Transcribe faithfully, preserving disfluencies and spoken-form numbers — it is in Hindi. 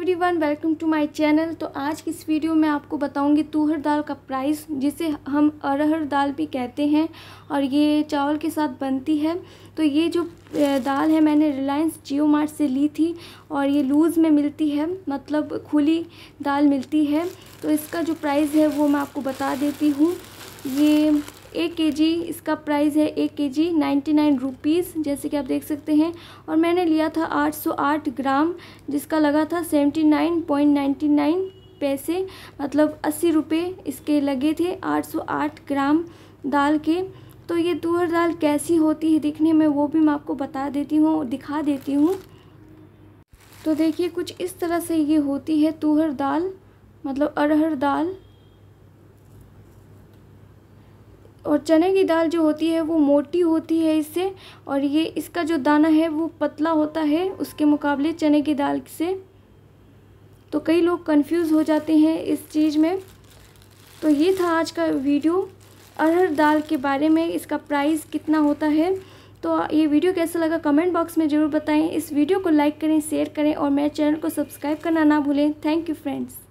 Everyone, welcome to my channel. तो आज की इस वीडियो में आपको बताऊंगी तुअर दाल का प्राइस, जिसे हम अरहर दाल भी कहते हैं और ये चावल के साथ बनती है। तो ये जो दाल है मैंने रिलायंस जियो मार्ट से ली थी और ये लूज़ में मिलती है, मतलब खुली दाल मिलती है। तो इसका जो प्राइस है वो मैं आपको बता देती हूँ। ये एक केजी इसका प्राइस है, एक केजी नाइन्टी नाइन रुपीज़, जैसे कि आप देख सकते हैं। और मैंने लिया था आठ सौ आठ ग्राम, जिसका लगा था seventy nine point ninety nine पैसे, मतलब अस्सी रुपये इसके लगे थे आठ सौ आठ ग्राम दाल के। तो ये तुअर दाल कैसी होती है दिखने में वो भी मैं आपको बता देती हूँ, दिखा देती हूँ। तो देखिए कुछ इस तरह से ये होती है तुअर दाल, मतलब अरहर दाल। और चने की दाल जो होती है वो मोटी होती है इससे, और ये इसका जो दाना है वो पतला होता है उसके मुकाबले चने की दाल से। तो कई लोग कंफ्यूज हो जाते हैं इस चीज़ में। तो ये था आज का वीडियो अरहर दाल के बारे में, इसका प्राइस कितना होता है। तो ये वीडियो कैसा लगा कमेंट बॉक्स में ज़रूर बताएं। इस वीडियो को लाइक करें, शेयर करें और मेरे चैनल को सब्सक्राइब करना ना भूलें। Thank you friends.